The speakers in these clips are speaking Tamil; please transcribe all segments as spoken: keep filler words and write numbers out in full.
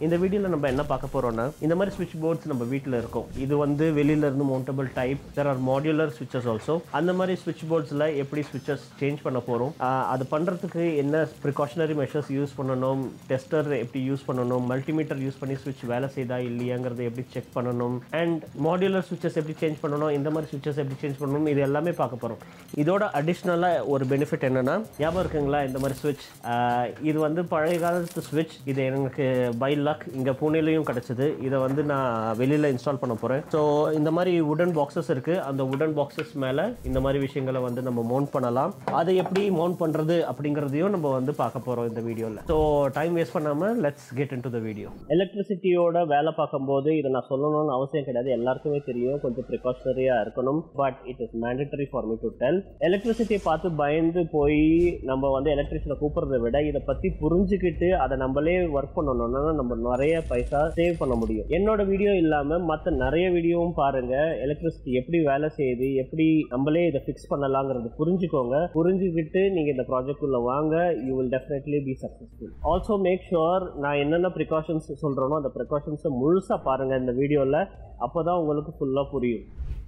இந்த வீடியோல நம்ம என்ன பார்க்க போறோம்னா இந்த மாதிரி ஸ்விட்ச் போர்ட்ஸ் நம்ம வீட்ல இருக்கும். இது வந்து வெளியில இருந்து mountable type. there are modular switches also. அந்த மாதிரி ஸ்விட்ச் போர்ட்ஸ்ல எப்படி ஸ்விட்சஸ் சேஞ்ச் பண்ண போறோம், அது பண்றதுக்கு என்ன precautionary measures யூஸ் பண்ணணும், டெஸ்டர் எப்படி யூஸ் பண்ணணும், மல்டிமீட்டர் யூஸ் பண்ணி ஸ்விட்ச் வேலை செய்தா இல்லையாங்கிறத எப்படி செக் பண்ணணும், அண்ட் மாடுலர் ஸ்விட்சஸ் எப்படி சேஞ்ச் பண்ணணும், இந்த மாதிரி ஸ்விட்சஸ் எப்படி சேஞ்ச் பண்ணணும், இது எல்லாமே பார்க்க போறோம். இதோட அடிஷ்னலா ஒரு பெனிஃபிட் என்னன்னா, ஞாபகம் இருக்குங்களா இந்த மாதிரி ஸ்விட்ச், இது வந்து பழைய காலத்து ஸ்விட்ச். இது எனக்கு பை லக் இங்க புனேலையும் கிடைச்சது. இதை வந்து நான் வெளியில இன்ஸ்டால் பண்ண போறேன். ஸோ இந்த மாதிரி உடன் பாக்ஸஸ் இருக்கு. அந்த உடன் பாக்ஸஸ் மேல இந்த மாதிரி விஷயங்களை வந்து நம்ம மவுண்ட் பண்ணலாம். அதை எப்படி மவுண்ட் பண்றது அப்படிங்கிறதையும் நம்ம வந்து பார்க்க போறோம் இந்த வீடியோல. ஸோ டைம் வேஸ்ட் பண்ணாம let's get into the video. எலக்ட்ரிசிட்டியோட வேலை பார்க்கும்போது இதை நான் சொல்லணும்னு அவசியம் கிடையாது, எல்லாருக்குமே தெரியும். கொஞ்சம் ப்ரிகாஷனரியா இருக்கணும். But it is mandatory for me to tell. எலக்ட்ரிசிட்டியை பார்த்து பயந்து போய் நம்ம வந்து எலக்ட்ரிஷியனை கூப்பிடுறதை விட இதை பத்தி புரிஞ்சுக்கிட்டு அதை நம்மளே ஒர்க் பண்ணணும்னா நம்ம நிறைய பைசா சேவ் பண்ண முடியும். என்னோட வீடியோ இல்லாம மற்ற நிறைய வீடியோவும் பாருங்க. எலக்ட்ரிசிட்டி எப்படி வேலை செய்யுது, எப்படி நம்மளே இதை ஃபிக்ஸ் பண்ணலாங்கிறது புரிஞ்சுக்கோங்க. புரிஞ்சுக்கிட்டு நீங்க இந்த ப்ராஜெக்ட் உள்ள வாங்க. You will definitely be successful. Also make sure நான் என்னென்ன ப்ரிகாஷன்ஸ் சொல்றேனோ அந்த ப்ரிகாஷன்ஸை முழுசா பாருங்க இந்த வீடியோல. அப்பதான் உங்களுக்கு ஃபுல்லா புரியும்.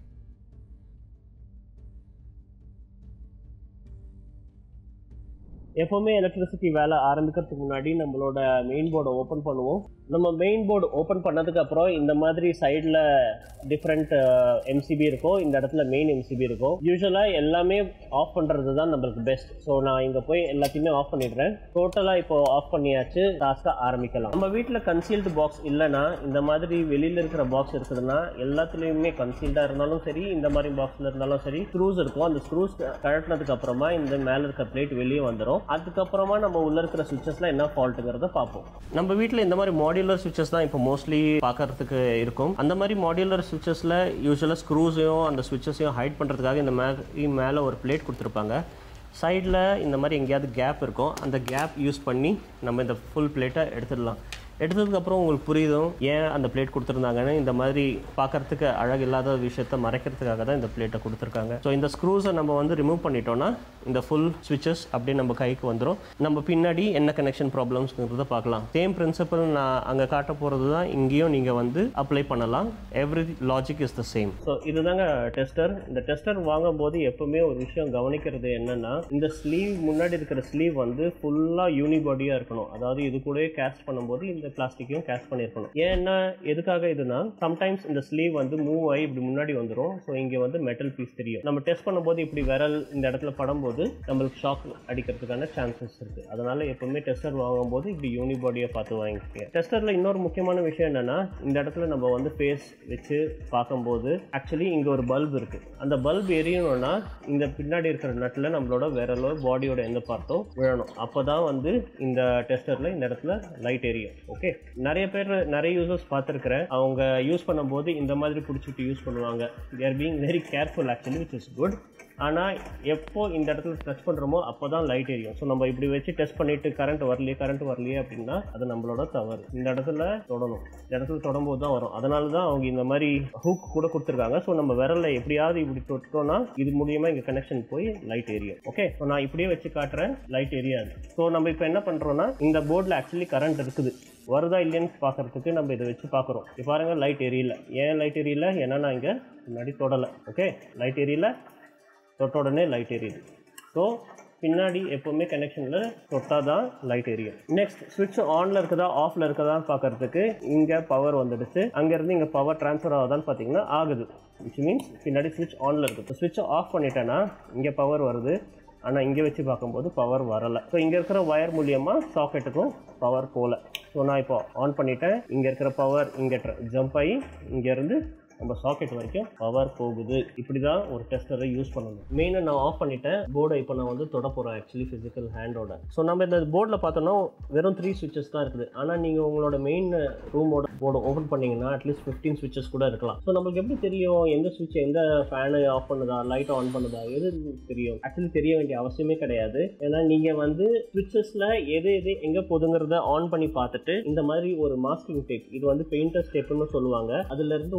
எப்பவுமே எலக்ட்ரிசிட்டி வேலை ஆரம்பிக்கிறதுக்கு முன்னாடி நம்மளோட மெயின் போர்டை ஓப்பன் பண்ணுவோம். நம்ம மெயின் போர்டு ஓப்பன் பண்ணதுக்கு அப்புறம் இந்த மாதிரி சைடில் டிஃப்ரெண்ட் எம்சிபி இருக்கும். இந்த இடத்துல மெயின் எம்சிபி இருக்கும். யூஸ்வலா எல்லாமே ஆஃப் பண்றது தான் நம்மளுக்கு பெஸ்ட். ஸோ நான் இங்க போய் எல்லாத்தையுமே ஆஃப் பண்ணிடுறேன். டோட்டலா இப்போ ஆஃப் பண்ணியாச்சு. டாஸ்கா ஆரம்பிக்கலாம். நம்ம வீட்டில் கன்சீல்டு பாக்ஸ் இல்லைன்னா இந்த மாதிரி வெளியில இருக்கிற பாக்ஸ் இருக்குதுன்னா எல்லாத்துலயுமே கன்சீல்டா இருந்தாலும் சரி, இந்த மாதிரி பாக்ஸ்ல இருந்தாலும் சரி, ஸ்க்ரூஸ் இருக்கும். அந்த ஸ்க்ரூஸ் கழட்டினதுக்கு அப்புறமா இந்த மேல இருக்க பிளேட் வெளியே வந்துடும். அதுக்கப்புறமா நம்ம உள்ள இருக்கிற சுவிட்சஸ்ல என்ன ஃபால்ட்டுங்கிறத பார்ப்போம். நம்ம வீட்டில் இந்த மாதிரி மாடுலர் சுவிட்சஸ் தான் இப்போ மோஸ்ட்லி பார்க்கறதுக்கு இருக்கும். அந்த மாதிரி மாடுலர் சுவிட்சஸ்ல யூஸ்வலாக ஸ்க்ரூஸையும் அந்த சுவிட்சஸையும் ஹைட் பண்ணுறதுக்காக இந்த மே மேலே ஒரு பிளேட் கொடுத்துருப்பாங்க. சைடில் இந்த மாதிரி எங்கேயாவது கேப் இருக்கும். அந்த கேப் யூஸ் பண்ணி நம்ம இந்த ஃபுல் பிளேட்டை எடுத்துடலாம். எடுத்ததுக்கப்புறம் உங்களுக்கு புரியுதும் ஏன் அந்த பிளேட் கொடுத்துருந்தாங்கன்னு. இந்த மாதிரி பார்க்கறதுக்கு அழகு இல்லாத விஷயத்தை மறைக்கிறதுக்காக தான் இந்த பிளேட்டை கொடுத்துருக்காங்க. ஸோ இந்த ஸ்க்ரூஸை நம்ம வந்து ரிமூவ் பண்ணிட்டோம்னா இந்த ஃபுல் ஸ்விட்சஸ் அப்படியே நம்ம கைக்கு வந்துடும். நம்ம பின்னாடி என்ன கனெக்ஷன் ப்ராப்ளம்ஸ்ங்கிறத பார்க்கலாம். சேம் பிரின்சிபல் நான் அங்கே காட்ட போகிறது தான் இங்கேயும் நீங்கள் வந்து அப்ளை பண்ணலாம். Every logic is the same. So இதுதாங்க டெஸ்டர். இந்த டெஸ்டர் வாங்கும் போது எப்பவுமே ஒரு விஷயம் கவனிக்கிறது என்னன்னா, இந்த ஸ்லீவ் முன்னாடி இருக்கிற ஸ்லீவ் வந்து ஃபுல்லாக யூனிபாடியாக இருக்கணும். அதாவது இது கூட கேஸ்ட் பண்ணும்போது இந்த பிளாஸ்டிக்கையும் கேஸ்ட் பண்ணிருக்கணும். ஏன்னா எதுக்காக இதுனா, சம்டைம்ஸ் இந்த ஸ்லீவ் வந்து மூவ் ஆகி இப்படி முன்னாடி வந்துடும். ஸோ இங்கே வந்து மெட்டல் பீஸ் தெரியும். நம்ம டெஸ்ட் பண்ணும்போது இப்படி விரல் இந்த இடத்துல படும்போது நம்மளுக்கு ஷாக் அடிக்கிறதுக்கான சான்சஸ் இருக்கு. அதனால எப்பவுமே டெஸ்டர் வாங்கும்போது இப்படி யூனிபாடியை பார்த்து வாங்கிக்கோங்க. டெஸ்டர்ல இன்னொரு முக்கியமான விஷயம் என்னன்னா, இந்த இடத்துல நம்ம வந்து ஃபேஸ் வச்சு பார்க்கும்போது ஆக்சுவலி இங்க ஒரு பல்ப் இருக்கு. அந்த பல்ப் எரியணும்னா இந்த பின்னாடி இருக்கிற நட்டில் நம்மளோட விரலோ பாடியோட எந்த பார்ட்டும் விழணும். அப்போதான் வந்து இந்த டெஸ்டர்ல இந்த இடத்துல லைட் எரியும். ஓகே, நிறைய பேர் நிறைய யூசர்ஸ் பார்த்துருக்கிறேன். அவங்க யூஸ் பண்ணும்போது இந்த மாதிரி பிடிச்சிட்டு யூஸ் பண்ணுவாங்க. they are being very careful actually, which is good. ஆனால் எப்போ இந்த இடத்துல டச் பண்ணுறோமோ அப்போ தான் லைட் எரியும். ஸோ நம்ம இப்படி வச்சு டெஸ்ட் பண்ணிட்டு கரண்ட் வரலையே கரண்ட் வரலையே அப்படின்னா அது நம்மளோட தவறு. இந்த இடத்துல தொடணும். இந்த இடத்துல தொடரும்போது தான் வரும். அதனால தான் அவங்க இந்த மாதிரி ஹூக் கூட கொடுத்துருக்காங்க. ஸோ நம்ம விரல்ல எப்படியாவது இப்படி தொட்டோம்னா இது மூலியமா இங்கே கனெக்ஷன் போய் லைட் எரியும். ஓகே, ஸோ நான் இப்படியே வச்சு காட்டுறேன், லைட் எரியாது. ஸோ நம்ம இப்போ என்ன பண்ணுறோம்னா, இந்த போர்டில் ஆக்சுவலி கரண்ட் இருக்குது, வருதா இல்லைன்னு பார்க்கறதுக்கு நம்ம இதை வச்சு பார்க்குறோம். இப்போ பாருங்க லைட் எரியல. ஏன் லைட் எரியல? ஏன்னா நான் இங்கே முன்னாடி தொடலை. ஓகே, லைட் எரியல, தொட்ட உடனே லைட் எரியுது. ஸோ பின்னாடி எப்போவுமே கனெக்ஷனில் தொட்டால் தான் லைட் எரியும். நெக்ஸ்ட், ஸ்விட்ச் ஆனில் இருக்குதா ஆஃபில் இருக்குதான்னு பார்க்கறதுக்கு இங்கே பவர் வந்துடுச்சு. அங்கேருந்து இங்கே பவர் ட்ரான்ஸ்ஃபர் ஆகுதான்னு பார்த்தீங்கன்னா ஆகுது. விச் மீன்ஸ் பின்னாடி ஸ்விட்ச் ஆனில் இருக்குது. ஸ்விட்சை ஆஃப் பண்ணிட்டேன்னா இங்கே பவர் வருது. ஆனால் இங்கே வச்சு பார்க்கும்போது பவர் வரலை. ஸோ இங்கே இருக்கிற ஒயர் மூலியமாக சாக்கெட்டுக்கும் பவர் போகல. ஸோ நான் இப்போ ஆன் பண்ணிட்டேன். இங்கே இருக்கிற பவர் இங்கே ஜம்ப் ஆகி இங்கேருந்து நம்ம சாக்கெட் வரைக்கும் பவர் போகுது. இப்படி தான் ஒரு டெஸ்டரை யூஸ் பண்ணணும். மெயினாக நான் ஆஃப் பண்ணிட்டேன். போர்டை இப்போ நான் வந்து தொட போகிறேன் ஆக்சுவலி ஃபிசிக்கல் ஹேண்டோட. ஸோ நம்ம இந்த போர்டில் பார்த்தோன்னா வெறும் த்ரீ ஸ்விட்சஸ் தான் இருக்குது. ஆனால் நீங்கள் உங்களோட மெயின் ரூமோட போர்டை ஓப்பன் பண்ணிங்கன்னா அட்லீஸ்ட் ஃபிஃப்டீன் ஸ்விட்சஸ் கூட இருக்கலாம். ஸோ நம்மளுக்கு எப்படி தெரியும் எந்த ஸ்விட்ச் எந்த ஃபேனை ஆஃப் பண்ணுதா லைட் ஆன் பண்ணுதா எது தெரியும்? ஆக்சுவலி தெரிய வேண்டிய அவசியமே கிடையாது. ஏன்னா நீங்கள் வந்து ஸ்விட்சஸில் எது எது எங்கே போதுங்கிறத ஆன் பண்ணி பார்த்துட்டு இந்த மாதிரி ஒரு மாஸ்கிங் டேப், இது வந்து பெயிண்டர் டேப்னு சொல்லுவாங்க, அதுலேருந்து ஒரு சின்ன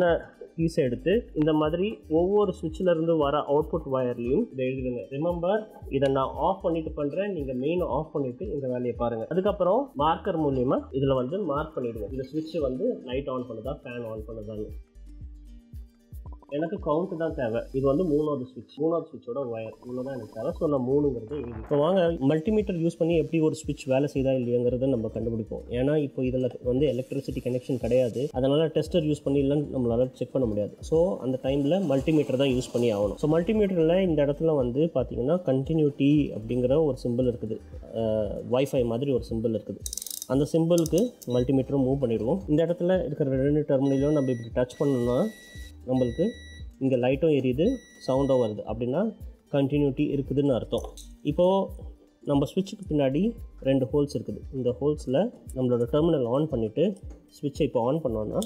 பீஸ் எடுத்து இந்த மாதிரி ஒவ்வொரு ஸ்விட்ச்ல இருந்து வர அவுட்புட் வயர்லையும் இதை எழுதுங்க. ரிமெம்பர், இதை நான் ஆஃப் பண்ணிட்டு பண்றேன், நீங்க மெயின் ஆஃப் பண்ணிட்டு இந்த வேலையை பாருங்க. அதுக்கப்புறம் மார்க்கர் மூலியமா இதுல வந்து மார்க் பண்ணிடுவோம் இந்த ஸ்விட்ச் வந்து லைட் ஆன் பண்ணுதா ஃபேன் ஆன் பண்ணுதான்னு. எனக்கு கவுண்ட் தான் தேவை. இது வந்து மூணாவது ஸ்விட்ச், மூணாவது ஸ்விட்சோட ஒயர் இவ்வளோதான் எனக்கு தேவை. ஸோ நான் மூணுங்கிறது எழுதி. இப்போ வாங்க மல்டிமீட்டர் யூஸ் பண்ணி எப்படி ஒரு ஸ்விட்ச் வேலை செய்தா இல்லையாங்கிறத நம்ம கண்டுபிடிப்போம். ஏன்னா இப்போ இதில் வந்து எலக்ட்ரிசிட்டி கனெக்ஷன் கிடையாது, அதனால டெஸ்டர் யூஸ் பண்ணி இல்லைன்னு நம்மளால செக் பண்ண முடியாது. ஸோ அந்த டைமில் மல்டிமீட்டர் தான் யூஸ் பண்ணி ஆகணும். ஸோ மல்டிமீட்டரில் இந்த இடத்துல வந்து பார்த்தீங்கன்னா கண்டினியூட்டி அப்படிங்கிற ஒரு சிம்பிள் இருக்குது, வைஃபை மாதிரி ஒரு சிம்பிள் இருக்குது. அந்த சிம்பிளுக்கு மல்டிமீட்டரும் மூவ் பண்ணிடுவோம். இந்த இடத்துல இருக்கிற ரெண்டு டெர்மினலும் நம்ம இப்படி டச் பண்ணோம்னா நம்மளுக்கு இங்கே லைட்டும் எரியுது, சவுண்டும் வருது. அப்படின்னா கண்டினியூட்டி இருக்குதுன்னு அர்த்தம். இப்போது நம்ம ஸ்விட்சுக்கு பின்னாடி ரெண்டு ஹோல்ஸ் இருக்குது. இந்த ஹோல்ஸில் நம்மளோட டெர்மினல் ஆன் பண்ணிவிட்டு ஸ்விட்சை இப்போ ஆன் பண்ணோன்னா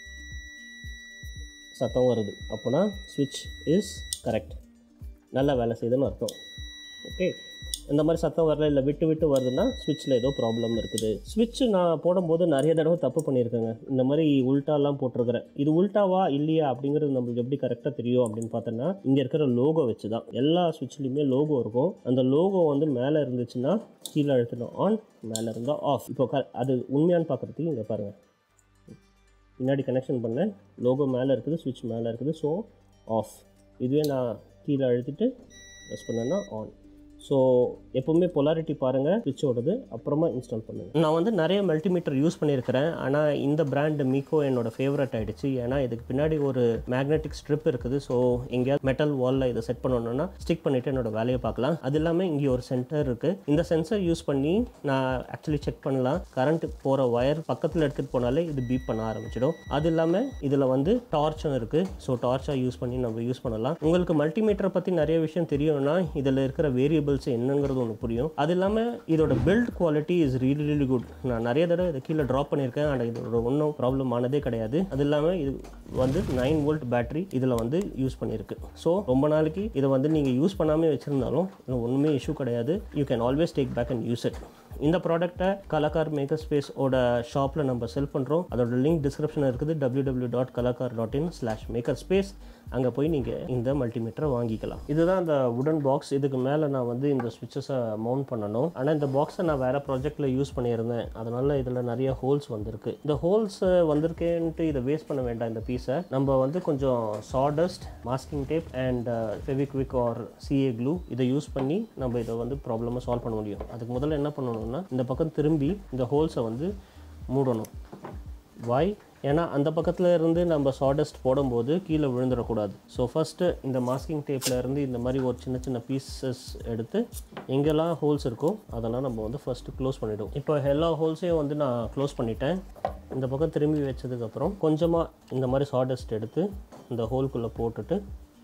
சத்தம் வருது. அப்போனா ஸ்விட்ச் இஸ் கரெக்ட், நல்லா வேலை செய்யுதுன்னு அர்த்தம். ஓகே, இந்த மாதிரி சத்தம் வரல, இல்லை விட்டு விட்டு வருதுன்னா ஸ்விட்சில் ஏதோ ப்ராப்ளம் இருக்குது. ஸ்விட்ச் நான் போடும்போது நிறைய தடவை தப்பு பண்ணியிருக்கேங்க. இந்த மாதிரி உல்ட்டாலாம் போட்டிருக்கிறேன். இது உல்ட்டாவா இல்லையா அப்படிங்கிறது நம்மளுக்கு எப்படி கரெக்டாக தெரியும் அப்படின்னு பார்த்தோன்னா இங்கே இருக்கிற லோகோ வச்சு தான். எல்லா ஸ்விட்ச்லேயுமே லோகோ இருக்கும். அந்த லோகோ வந்து மேலே இருந்துச்சுன்னா கீழே அழுத்தினா ஆன், மேலே இருந்தால் ஆஃப். இப்போ க அது உண்மையானு பார்க்குறதுக்கு இங்கே பாருங்கள், பின்னாடி கனெக்ஷன் பண்ணேன், லோகோ மேலே இருக்குது, ஸ்விட்ச் மேலே இருக்குது, ஸோ ஆஃப். இதுவே நான் கீழே அழுத்திட்டு ப்ரெஸ் பண்ணேன்னா ஆன். ஸோ எப்போவுமே பொலாரிட்டி பாருங்கள் ஸ்விட்சோடது, அப்புறமா இன்ஸ்டால் பண்ணுங்கள். நான் வந்து நிறைய மல்டிமீட்டர் யூஸ் பண்ணியிருக்கிறேன், ஆனால் இந்த பிராண்டு மீக்கோ என்னோட ஃபேவரட் ஆகிடுச்சு. ஏன்னா இதுக்கு பின்னாடி ஒரு மேக்னெட்டிக் ஸ்ட்ரிப் இருக்குது. ஸோ எங்கேயாவது மெட்டல் வாலில் இதை செட் பண்ணணுன்னா ஸ்டிக் பண்ணிவிட்டு என்னோட வேலையை பார்க்கலாம். அது இல்லாமல் இங்கே ஒரு சென்டர் இருக்குது. இந்த சென்சர் யூஸ் பண்ணி நான் ஆக்சுவலி செக் பண்ணலாம். கரண்ட் போகிற ஒயர் பக்கத்தில் எடுத்துகிட்டு போனாலே இது பீப் பண்ண ஆரம்பிச்சிடும். அது இல்லாமல் இதில் வந்து டார்ச்சும் இருக்குது. ஸோ டார்ச்சாக யூஸ் பண்ணி நம்ம யூஸ் பண்ணலாம். உங்களுக்கு மல்டிமீட்டரை பற்றி நிறைய விஷயம் தெரியணும்னா இதில் இருக்கிற வேரியபிள் என்னங்கிறது ஒன்று புரியும். அது இல்லாமல் இதோட build quality is really really good. நான் நிறைய தடவை இதை கீழே ட்ராப் பண்ணியிருக்கேன், ஆனால் இதோட ஒன்றும் ப்ராப்ளம் ஆனதே கிடையாது. அது இல்லாமல் இது வந்து நைன் வோல்ட் பேட்டரி இதில் வந்து யூஸ் பண்ணியிருக்கு. ஸோ ரொம்ப நாளைக்கு இதை வந்து நீங்கள் யூஸ் பண்ணாமல் வச்சுருந்தாலும் இதில் ஒன்றுமே இஷ்யூ கிடையாது. You can always take back and use it. இந்த ப்ராடக்ட்டை கலாக்கார் மேக்கர் ஸ்பேஸோட ஷாப்பில் நம்ம செல் பண்ணுறோம். அதோட லிங்க் டிஸ்கிரிப்ஷனில் இருக்குது, W W dot Kalakar dot in slash maker space. அங்கே போய் நீங்கள் இந்த மல்டிமீட்டரை வாங்கிக்கலாம். இதுதான் இந்த உடன் பாக்ஸ். இதுக்கு மேலே நான் வந்து இந்த ஸ்விட்சஸை மவுண்ட் பண்ணணும். ஆனால் இந்த பாக்ஸை நான் வேறு ப்ராஜெக்டில் யூஸ் பண்ணியிருந்தேன், அதனால் இதில் நிறைய ஹோல்ஸ் வந்திருக்கு. இந்த ஹோல்ஸ் வந்திருக்கேன்ட்டு இதை வேஸ்ட் பண்ண வேண்டாம். இந்த பீஸை நம்ம வந்து கொஞ்சம் sawdust, masking tape and Fevikwik or CA glue இதை யூஸ் பண்ணி நம்ம இதை வந்து ப்ராப்ளமாக சால்வ் பண்ண முடியும். அதுக்கு முதல்ல என்ன பண்ணணும்னா இந்த பக்கம் திரும்பி இந்த ஹோல்ஸை வந்து மூடணும். வாய், ஏன்னா அந்த பக்கத்தில் இருந்து நம்ம சாடஸ்ட் போடும்போது கீழே விழுந்துடக்கூடாது. ஸோ ஃபஸ்ட்டு இந்த மாஸ்கிங் டேப்பில் இருந்து இந்த மாதிரி ஒரு சின்ன சின்ன பீசஸ் எடுத்து எங்கெல்லாம் ஹோல்ஸ் இருக்கோ அதெல்லாம் நம்ம வந்து ஃபஸ்ட்டு க்ளோஸ் பண்ணிவிடுவோம். இப்போ எல்லா ஹோல்ஸையும் வந்து நான் க்ளோஸ் பண்ணிட்டேன். இந்த பக்கம் திரும்பி வச்சதுக்கப்புறம் கொஞ்சமாக இந்த மாதிரி சாடஸ்ட் எடுத்து இந்த ஹோல்குள்ளே போட்டுட்டு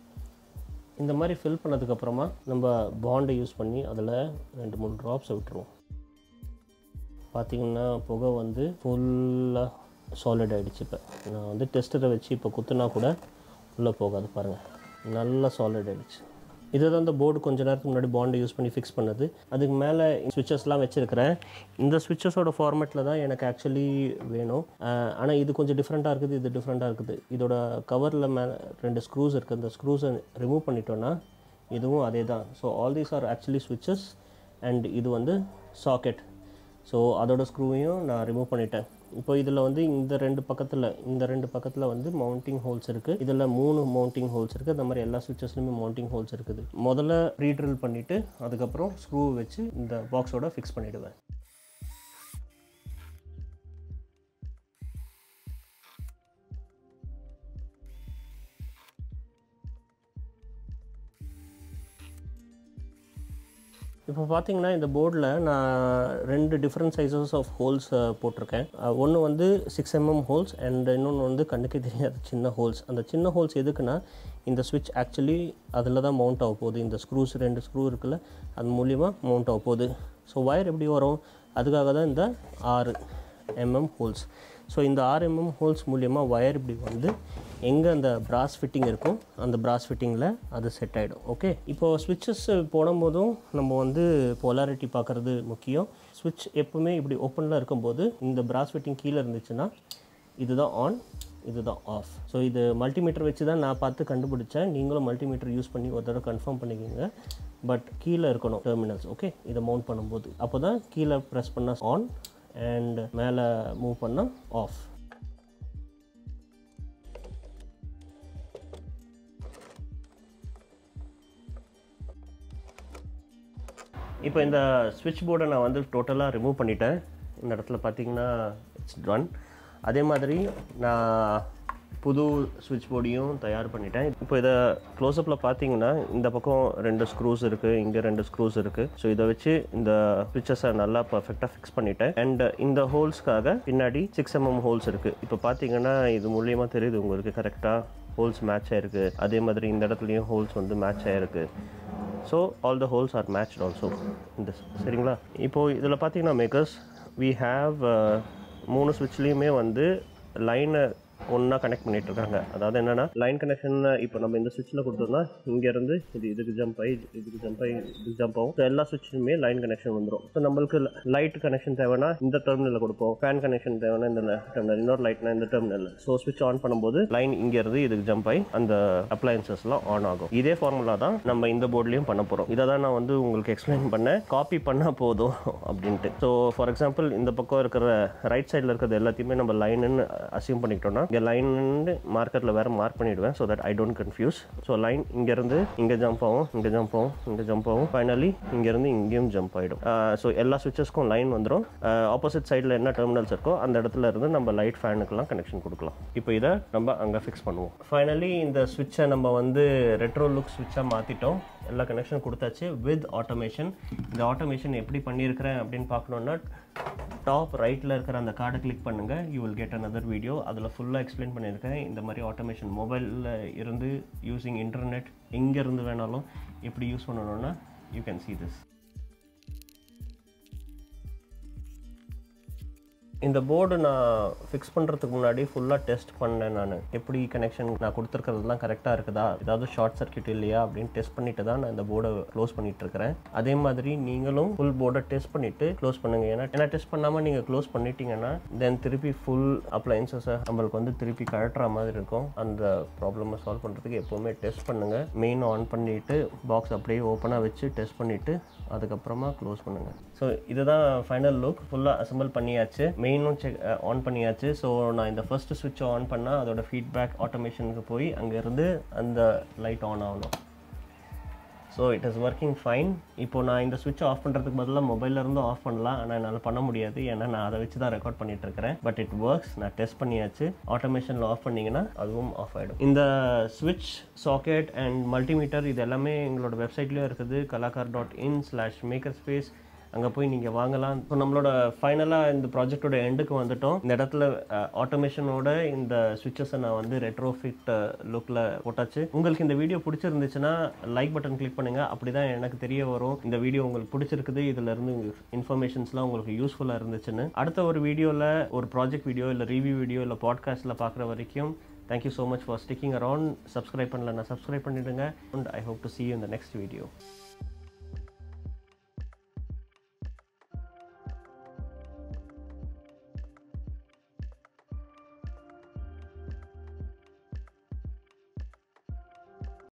இந்த மாதிரி ஃபில் பண்ணதுக்கப்புறமா நம்ம பாண்டை யூஸ் பண்ணி அதில் ரெண்டு மூணு ட்ராப்ஸை விட்டுருவோம். பார்த்திங்கன்னா புகை வந்து ஃபுல்லாக சாலிட் ஆகிடுச்சு. இப்போ நான் வந்து டெஸ்டரை வச்சு இப்போ குத்துனா கூட உள்ளே போகாது பாருங்கள், நல்லா சாலிட் ஆகிடுச்சு. இதை தான் இந்த போர்டு கொஞ்சம் நேரத்துக்கு முன்னாடி பாண்டை யூஸ் பண்ணி ஃபிக்ஸ் பண்ணது. அதுக்கு மேலே ஸ்விட்சஸ்லாம் வச்சுருக்கிறேன். இந்த ஸ்விட்சஸோட ஃபார்மேட்டில் தான் எனக்கு ஆக்சுவலி வேணும். ஆனால் இது கொஞ்சம் டிஃப்ரெண்ட்டாக இருக்குது, இது டிஃப்ரெண்ட்டாக இருக்குது. இதோட கவரில் மேலே ரெண்டு ஸ்க்ரூஸ் இருக்குது. அந்த ஸ்க்ரூஸை ரிமூவ் பண்ணிட்டோன்னா இதுவும் அதே தான். So all these are actually ஸ்விட்சஸ் அண்ட் இது வந்து சாக்கெட். ஸோ அதோட ஸ்க்ரூவையும் நான் ரிமூவ் பண்ணிட்டேன். இப்போ இதில் வந்து இந்த ரெண்டு பக்கத்தில் இந்த ரெண்டு பக்கத்தில் வந்து மவுண்டிங் ஹோல்ஸ் இருக்குது. இதில் மூணு மவுண்டிங் ஹோல்ஸ் இருக்குது. அந்த மாதிரி எல்லா ஸ்விட்சஸ்லையுமே மவுண்டிங் ஹோல்ஸ் இருக்குது. முதல்ல ரீட்ரில் பண்ணிவிட்டு அதுக்கப்புறம் ஸ்க்ரூ வச்சு இந்த பாக்ஸோட ஃபிக்ஸ் பண்ணிவிடுவேன். இப்போ பார்த்தீங்கன்னா இந்த போர்டில் நான் ரெண்டு டிஃப்ரெண்ட் சைஸஸ் ஆஃப் ஹோல்ஸ் போட்டிருக்கேன். ஒன்று வந்து சிக்ஸ் எம்எம் ஹோல்ஸ் அண்ட் இன்னொன்று வந்து கண்ணுக்கு தெரியாத சின்ன ஹோல்ஸ். அந்த சின்ன ஹோல்ஸ் எதுக்குன்னா இந்த ஸ்விட்ச் ஆக்சுவலி அதில் தான் மவுண்ட் ஆக போகுது. இந்த ஸ்க்ரூஸ் ரெண்டு ஸ்க்ரூ இருக்குல்ல, அது மூலியமாக மவுண்ட் ஆக போகுது. ஸோ ஒயர் எப்படி வரும், அதுக்காக தான் இந்த ஆறு எம்எம் ஹோல்ஸ். ஸோ இந்த ஆறு எம்எம் ஹோல்ஸ் மூலியமாக ஒயர் இப்படி வந்து எங்கே அந்த பிராஸ் ஃபிட்டிங் இருக்கும் அந்த பிராஸ் ஃபிட்டிங்கில் அது செட் ஆகிடும். ஓகே, இப்போது ஸ்விட்சஸ் போடும்போதும் நம்ம வந்து போலாரிட்டி பார்க்குறது முக்கியம். ஸ்விட்ச் எப்போவுமே இப்படி ஓப்பனில் இருக்கும்போது இந்த பிராஸ் ஃபிட்டிங் கீழே இருந்துச்சுன்னா இதுதான் ஆன், இதுதான் ஆஃப். ஸோ இது மல்டிமீட்டர் வச்சு தான் நான் பார்த்து கண்டுபிடிச்சேன். நீங்களும் மல்டிமீட்டர் யூஸ் பண்ணி ஒரு தடவை கன்ஃபார்ம் பண்ணிக்கோங்க. பட் கீழே இருக்கணும் டெர்மினல்ஸ். ஓகே, இதை மவுண்ட் பண்ணும்போது அப்போ தான் கீழே ப்ரெஸ் பண்ணால் ஆன் அண்ட் மேலே மூவ் பண்ணால் ஆஃப். இப்போ இந்த ஸ்விட்ச் போர்டை நான் வந்து டோட்டலாக ரிமூவ் பண்ணிட்டேன். இந்த இடத்துல பார்த்தீங்கன்னா இட்ஸ் டன். அதே மாதிரி நான் புது ஸ்விட்ச் போர்டையும் தயார் பண்ணிட்டேன். இப்போ இதை க்ளோஸ்அப்பில் பார்த்தீங்கன்னா இந்த பக்கம் ரெண்டு ஸ்க்ரூஸ் இருக்குது, இங்கே ரெண்டு ஸ்க்ரூஸ் இருக்குது. ஸோ இதை வச்சு இந்த ஸ்விட்சஸை நல்லா பர்ஃபெக்டாக ஃபிக்ஸ் பண்ணிட்டேன். அண்ட் இந்த ஹோல்ஸ்க்காக பின்னாடி சிக்ஸ் எம்எம் ஹோல்ஸ் இருக்குது. இப்போ பார்த்தீங்கன்னா இது மூலியமாக தெரியுது உங்களுக்கு கரெக்டாக ஹோல்ஸ் மேட்ச் ஆகிருக்கு. அதே மாதிரி இந்த இடத்துலையும் ஹோல்ஸ் வந்து மேட்ச் ஆகிருக்கு. So all the holes are matched also இந்த சரிங்களா. இப்போது இதில் பார்த்தீங்கன்னா மேக்கர்ஸ் வி ஹாவ் மூணு ஸ்விட்ச்லேயுமே வந்து லைனை ஒன்றா கனெக்ட் பண்ணிட்டு இருக்காங்க. அதாவது என்னென்னா லைன் கனெக்ஷன் இப்போ நம்ம இந்த ஸ்விட்சில் கொடுத்தோம்னா இங்கேருந்து இது இதுக்கு ஜம்ப் ஆகி இதுக்கு ஜம்ப் ஆகி இதுக்கு ஜம்ப் ஆகும். ஸோ எல்லா ஸ்விட்சுமே லைன் கனெக்ஷன் வந்துடும். ஸோ நம்மளுக்கு லைட் கனெக்ஷன் தேவைன்னா இந்த டெர்மினலில் கொடுப்போம், ஃபேன் கனெக்ஷன் தேவைன்னா இந்த டெர்மினல், இன்னொரு லைட்னா இந்த டெர்மினல். ஸோ ஸ்விட்ச் ஆன் பண்ணும்போது லைன் இங்கேருந்து இதுக்கு ஜம்ப் ஆகி அந்த அப்ளையன்சஸ்லாம் ஆன் ஆகும். இதே ஃபார்முலா தான் நம்ம இந்த போர்ட்லேயும் பண்ண போகிறோம். இதை தான் நான் வந்து உங்களுக்கு எக்ஸ்பிளைன் பண்ணேன், காப்பி பண்ணால் போதும் அப்படின்ட்டு. ஸோ ஃபார் எக்ஸாம்பிள் இந்த பக்கம் இருக்கிற ரைட் சைடில் இருக்கிறது எல்லாத்தையுமே நம்ம லைனுன்னு அசியூம் பண்ணிக்கிட்டோம்னா இங்கே லைன் மார்க்கரில் வேறு மார்க் பண்ணிவிடுவேன். So that I don't confuse. So line இங்கேருந்து இங்கே ஜம்ப் ஆகும், இங்கே ஜம்ப் ஆகும், இங்கே ஜம்ப் ஆகும், ஃபைனலி இங்கேருந்து இங்கேயும் ஜம்ப் ஆகிடும். ஸோ எல்லா ஸ்விட்சஸ்க்கும் லைன் வந்துடும். ஆப்போசிட் சைடில் என்ன டெர்மினல்ஸ் இருக்கோ அந்த இடத்துல இருந்து நம்ம லைட் ஃபேனுக்கெல்லாம் கனெக்ஷன் கொடுக்கலாம். இப்போ இதை நம்ம அங்கே ஃபிக்ஸ் பண்ணுவோம். ஃபைனலி இந்த ஸ்விட்சை நம்ம வந்து ரெட்ரோ லுக் ஸ்விட்சாக மாற்றிட்டோம். எல்லா கனெக்ஷன் கொடுத்தாச்சு வித் ஆட்டோமேஷன். இந்த ஆட்டோமேஷன் எப்படி பண்ணியிருக்கிறேன் அப்படின்னு பார்க்கணுன்னா டாப் ரைட்டில் இருக்கிற அந்த கார்டை கிளிக் பண்ணுங்கள். You will get another video. அதில் ஃபுல்லாக எக்ஸ்பிளைன் பண்ணியிருக்கேன் இந்த மாதிரி ஆட்டோமேஷன் மொபைலில் இருந்து யூஸிங் இன்டர்நெட் எங்கேருந்து வேணாலும் எப்படி யூஸ் பண்ணணும்னா யூ கேன் see this. இந்த போர்டு நான் ஃபிக்ஸ் பண்ணுறதுக்கு முன்னாடி ஃபுல்லாக டெஸ்ட் பண்ணேன். நான் எப்படி கனெக்ஷன் நான் கொடுத்துருக்கிறதுலாம் கரெக்டாக இருக்குதா, ஏதாவது ஷார்ட் சர்க்யூட் இல்லையா அப்படின்னு டெஸ்ட் பண்ணிட்டு தான் நான் இந்த போர்டை க்ளோஸ் பண்ணிட்டு இருக்கிறேன். அதே மாதிரி நீங்களும் ஃபுல் போர்டை டெஸ்ட் பண்ணிவிட்டு க்ளோஸ் பண்ணுங்கள். ஏன்னா ஏன்னா டெஸ்ட் பண்ணாமல் நீங்கள் க்ளோஸ் பண்ணிட்டீங்கன்னா தென் திருப்பி ஃபுல் அப்ளையன்சஸை நம்மளுக்கு வந்து திருப்பி கழட்டுற மாதிரி இருக்கும். அந்த ப்ராப்ளமை சால்வ் பண்ணுறதுக்கு எப்போவுமே டெஸ்ட் பண்ணுங்கள். மெயின் ஆன் பண்ணிவிட்டு பாக்ஸ் அப்படியே ஓப்பனாக வச்சு டெஸ்ட் பண்ணிவிட்டு அதுக்கப்புறமா க்ளோஸ் பண்ணுங்கள். ஸோ இதுதான் ஃபைனல் லுக். ஃபுல்லாக அசம்பிள் பண்ணியாச்சு, மெயினும் செக் ஆன் பண்ணியாச்சு. ஸோ நான் இந்த ஃபர்ஸ்ட் ஸ்விட்சை ஆன் பண்ணால் அதோட ஃபீட்பேக் ஆட்டோமேஷனுக்கு போய் அங்கேருந்து அந்த லைட் ஆன் ஆகணும். So it is working fine. இப்போது நான் இந்த ஸ்விட்ச் ஆஃப் பண்ணுறதுக்கு பதிலாக மொபைல்லேருந்து ஆஃப் பண்ணலாம், ஆனால் என்னால் பண்ண முடியாது. ஏன்னா நான் அதை வச்சு தான் ரெக்கார்ட் பண்ணிட்டு இருக்கிறேன். But it works. நான் டெஸ்ட் பண்ணியாச்சு. ஆட்டோமேஷனில் ஆஃப் பண்ணிங்கன்னா அதுவும் ஆஃப் ஆகிடும். இந்த ஸ்விட்ச் சாக்கெட் அண்ட் மல்டிமீட்டர் இது எல்லாமே எங்களோட வெப்சைட்லேயும் இருக்குது, Kalakar dot in slash maker space. அங்கே போய் நீங்கள் வாங்கலாம். இப்போ நம்மளோட ஃபைனலாக இந்த ப்ராஜெக்டோட எண்டுக்கு வந்துட்டோம். இந்த இடத்துல ஆட்டோமேஷனோட இந்த ஸ்விட்சஸை நான் வந்து ரெட்ரோ ஃபிட் லுக்கில் போட்டாச்சு. உங்களுக்கு இந்த வீடியோ பிடிச்சிருந்துச்சுன்னா லைக் பட்டன் கிளிக் பண்ணுங்கள். அப்படி தான் எனக்கு தெரிய வரும் இந்த வீடியோ உங்களுக்கு பிடிச்சிருக்குது, இதிலேருந்து இன்ஃபர்மேஷன்ஸ்லாம் உங்களுக்கு யூஸ்ஃபுல்லாக இருந்துச்சுன்னு. அடுத்த ஒரு வீடியோவில் ஒரு ப்ராஜெக்ட் வீடியோ இல்லை ரிவ்யூ வீடியோ இல்லை பாட்காஸ்ட்டில் பார்க்குற வரைக்கும் thank you so much for sticking around. Subscribe பண்ணலன்னா சப்ஸ்கிரைப் பண்ணிவிடுங்க. And I hope to see you in the next video.